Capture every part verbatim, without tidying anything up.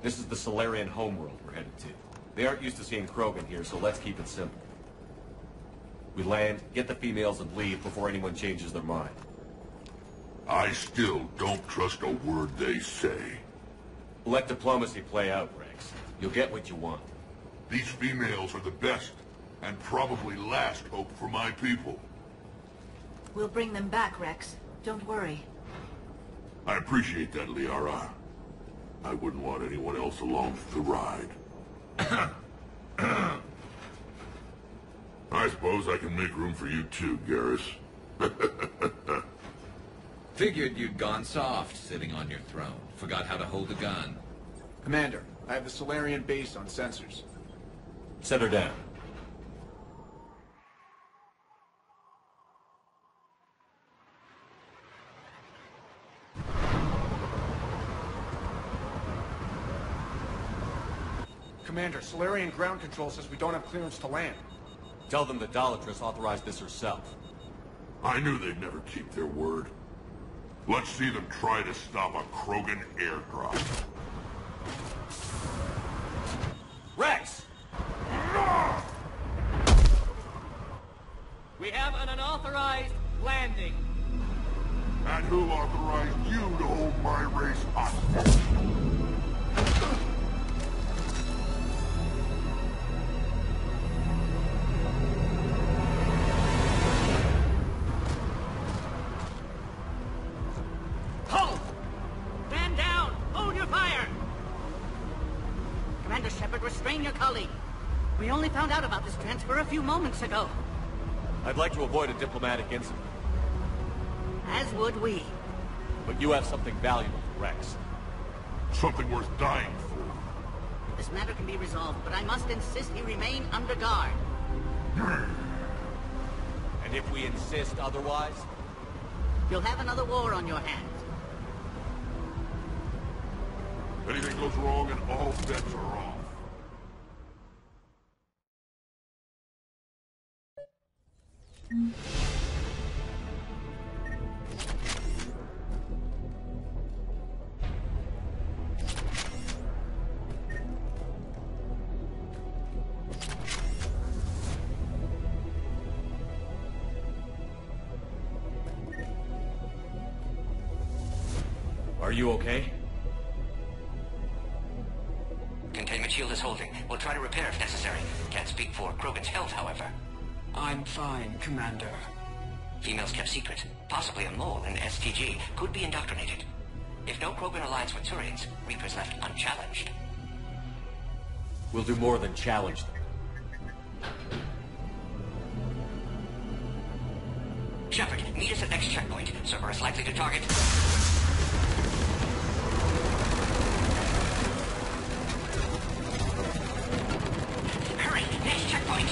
This is the Solarian homeworld we're headed to. They aren't used to seeing Krogan here, so let's keep it simple. We land, get the females, and leave before anyone changes their mind. I still don't trust a word they say. Let diplomacy play out, Rex. You'll get what you want. These females are the best, and probably last hope for my people. We'll bring them back, Rex. Don't worry. I appreciate that, Liara. I wouldn't want anyone else along for the ride. I suppose I can make room for you too, Garrus. Figured you'd gone soft sitting on your throne. Forgot how to hold a gun. Commander, I have the Solarian base on sensors. Set her down. Commander, Solarian ground control says we don't have clearance to land. Tell them the Dolatress authorized this herself. I knew they'd never keep their word. Let's see them try to stop a Krogan airdrop. Rex! We have an unauthorized landing. And who authorized you to hold my race hostage? Halt! Stand down! Hold your fire! Commander Shepard, restrain your colleague. We only found out about this transfer a few moments ago. I'd like to avoid a diplomatic incident. As would we. But you have something valuable for Rex. Something worth dying for. This matter can be resolved, but I must insist he remain under guard. And if we insist otherwise? You'll have another war on your hands. Anything goes wrong and all bets are off. Are you okay? Containment shield is holding. We'll try to repair if necessary. Can't speak for Krogan's health, however. I'm fine, Commander. Females kept secret. Possibly a mole in S T G. Could be indoctrinated. If no Krogan alliance with Turians, Reaper's left unchallenged. We'll do more than challenge them. Shepard, meet us at next checkpoint. Cerberus likely to target. Hurry! Next checkpoint!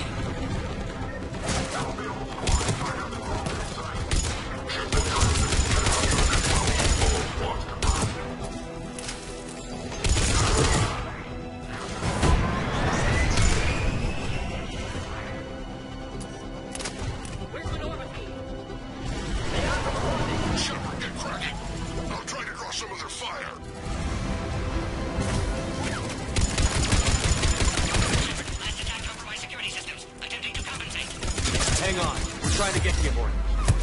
Hang on. We're trying to get to you, boy.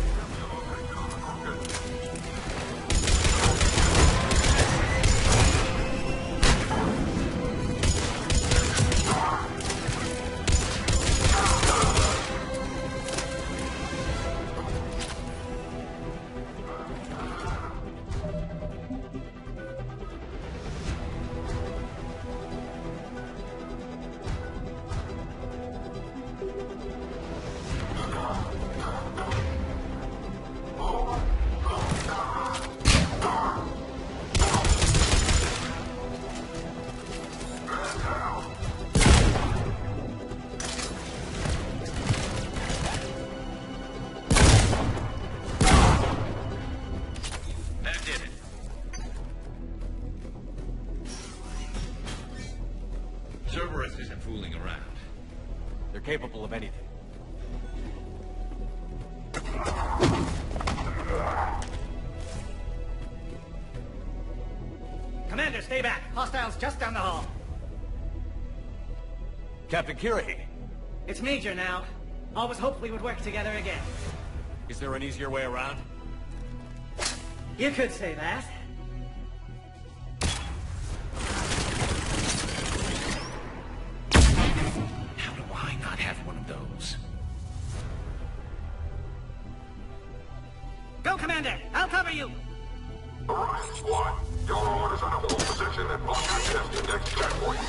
Cerberus isn't fooling around. They're capable of anything. Commander! Commander, stay back. Hostiles just down the hall. Captain Kirahi, It's Major now. Always hoped we would work together again. is there an easier way around? You could say that. How do I not have one of those? Go, Commander! I'll cover you! Orion Squad, y'all know is on a hold position and block access to next checkpoint.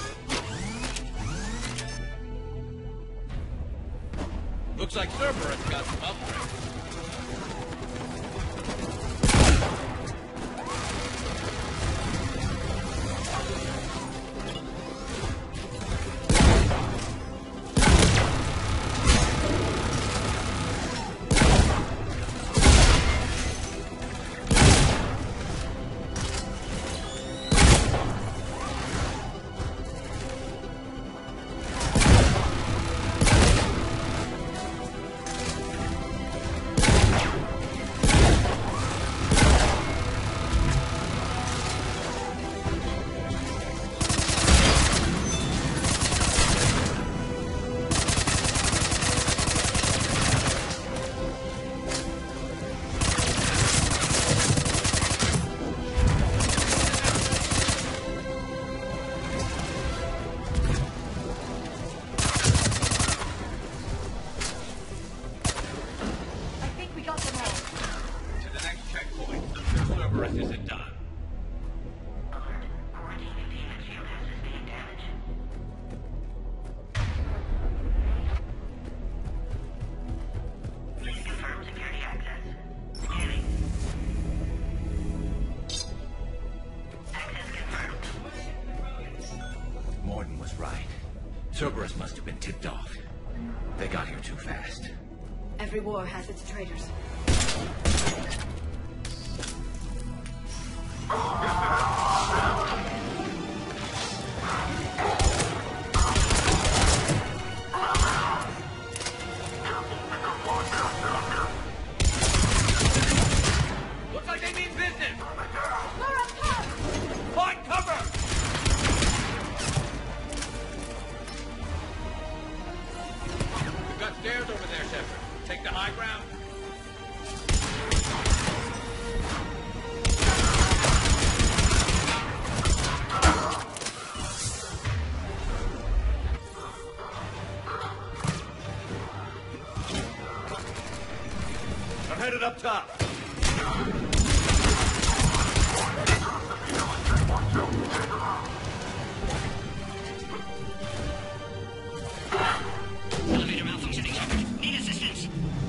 Looks like Cerberus got some upgrades. Isn't done. Please confirm security access. Scanning. Access confirmed. Morden was right. Cerberus must have been tipped off. They got here too fast. Every war has its traitors. Looks like they mean business! Find cover! We've got stairs over there, Shepard. Take the high ground. I'm headed up top. Elevator malfunctioning, Shepard. Need assistance.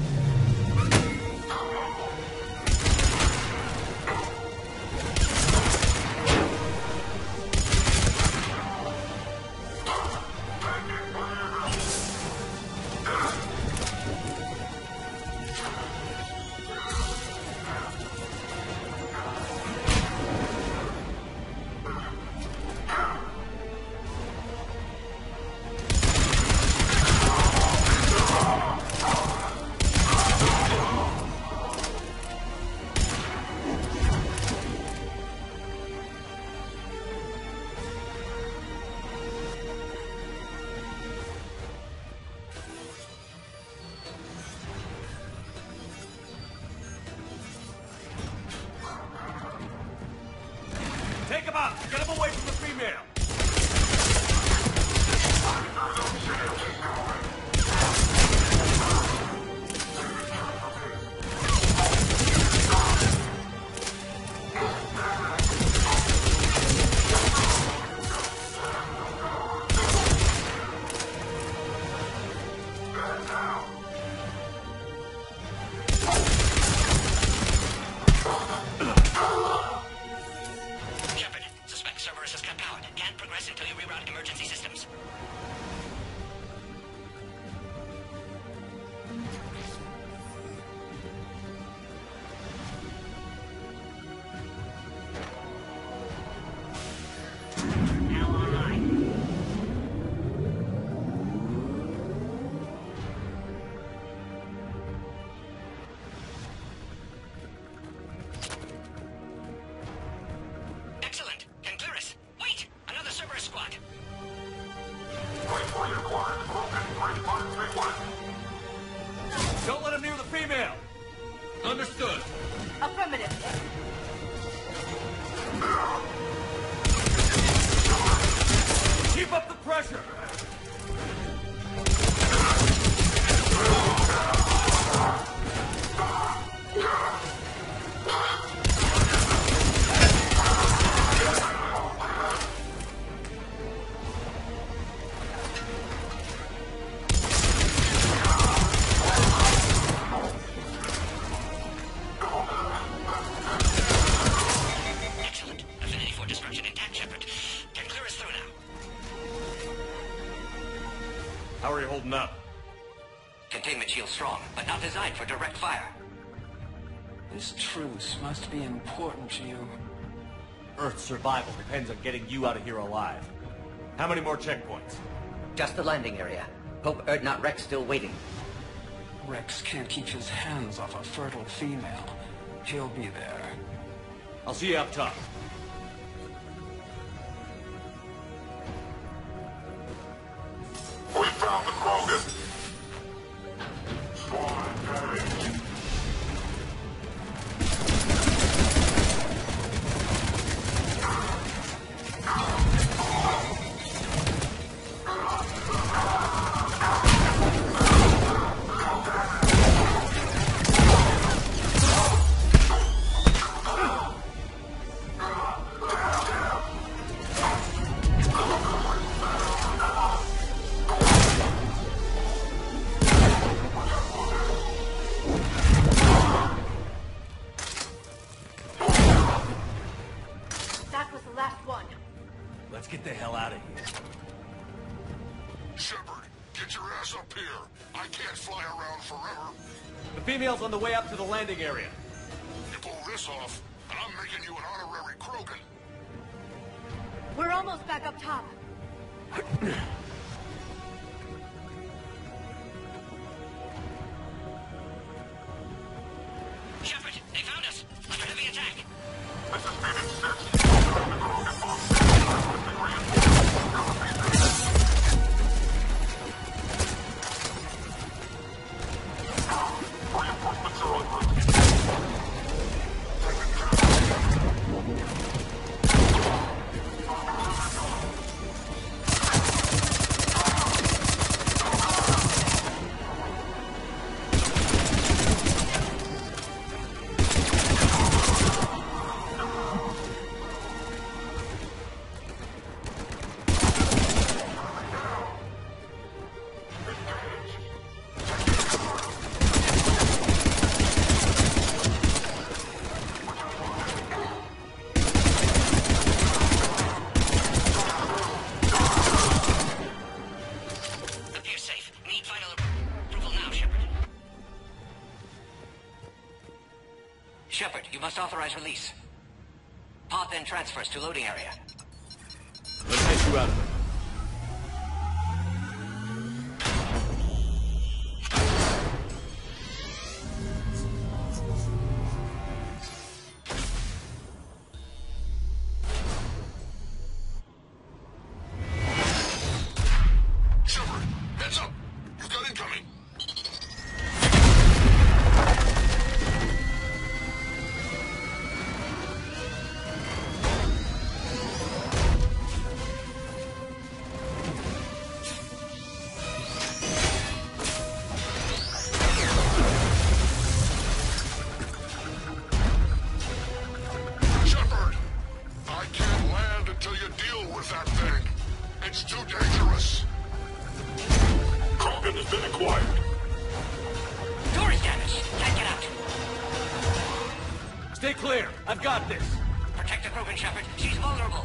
Take him out! Get him away from the female! Shepard, suspect server How are you holding up? Containment shield strong, but not designed for direct fire. This truce must be important to you. Earth's survival depends on getting you out of here alive. How many more checkpoints? Just the landing area. Hope Erdnot Rex still waiting. Rex can't keep his hands off a fertile female. He'll be there. I'll see you up top. We found the Krogan! Squad ready. That was the last one. Let's get the hell out of here. Shepard, get your ass up here. I can't fly around forever. The female's on the way up to the landing area. You pull this off, and I'm making you an honorary Krogan. We're almost back up top. Shepard, they found us! Under heavy attack! This has been insist. Reinforcements are en route. Appears safe. Need final approval now, Shepard. Shepard, you must authorize release. Pod then transfers to loading area. Let's get you out of there. Shepard, heads up! You've got incoming! Shepard! I can't land until you deal with that thing. It's too dangerous. Krogan has been acquired. Door is damaged. Can't get out. Stay clear. I've got this. Protect the Krogan, Shepard. She's vulnerable.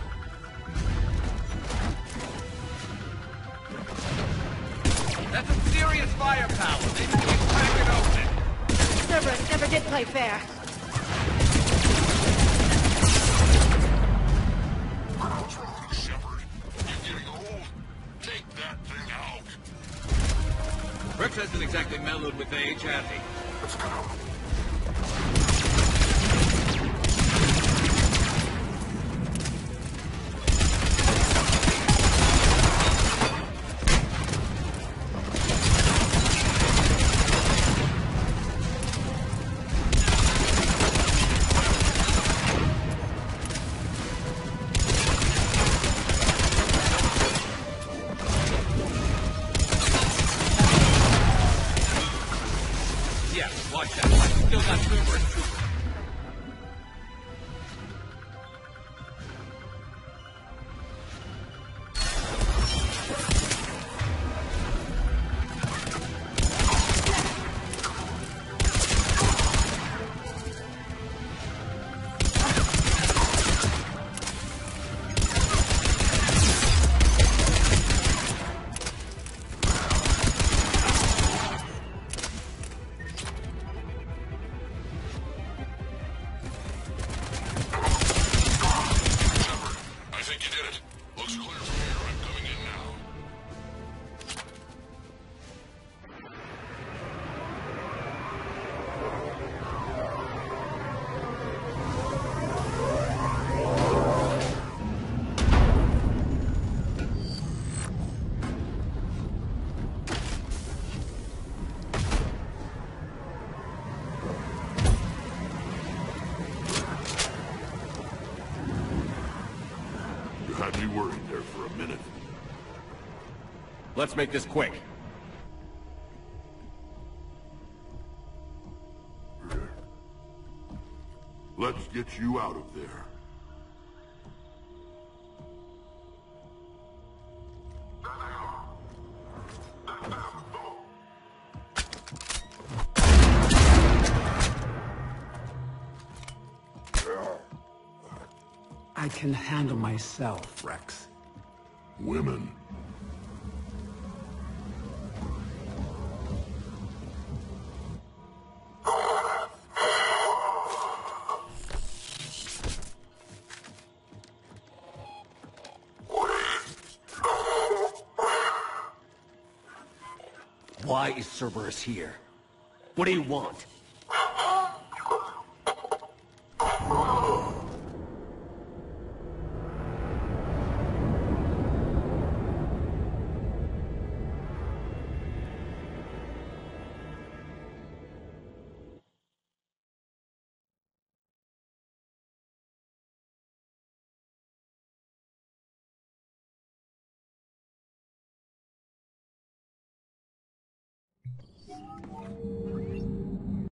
That's some serious firepower. They need to crack it open. Cerberus never did play fair. What's wrong, Shepard? You're getting old. Take that thing out. Rex hasn't exactly mellowed with age, has he? Let's go. Yeah, watch that. had me worried there for a minute. Let's make this quick. Let's get you out of there. I can handle myself, Rex. Women. Why is Cerberus here? What do you want?